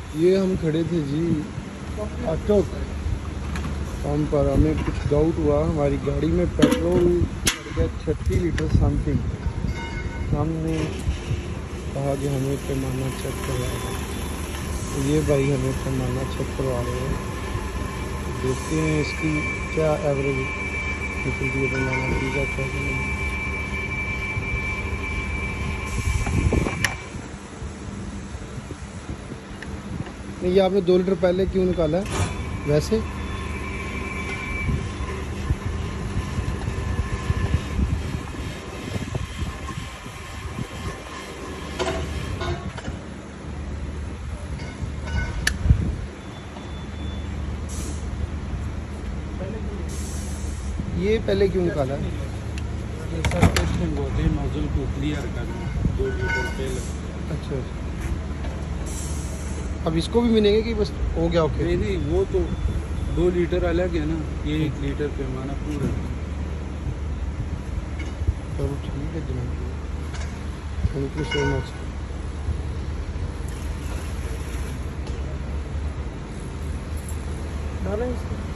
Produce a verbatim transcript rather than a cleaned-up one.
ये हम खड़े थे जी ऑटो पंप पर, हमें कुछ डाउट हुआ, हमारी गाड़ी में पेट्रोल भर गया छत्तीस लीटर समथिंग। हमने कहा कि हमें पैमाना चेक करवा दो, तो ये भाई हमें पैमाना चेक करवा रहे हैं। देखते हैं इसकी क्या एवरेज निकलती है पैमाना ठीक है क्या नहीं। नहीं, ये आपने दो लीटर पहले क्यों निकाला है वैसे? ये पहले क्यों निकाला है? ये सर टेस्टिंग होते हैं नोजल को क्लियर करना दो लीटर तेल। अच्छा, अब इसको भी मिलेंगे कि बस हो गया ओके? नहीं नहीं, वो तो दो लीटर अलग है ना, ये एक लीटर पैमाना पूरा। चलो ठीक है जनाब, थैंक यू सो मच। डालें इसको।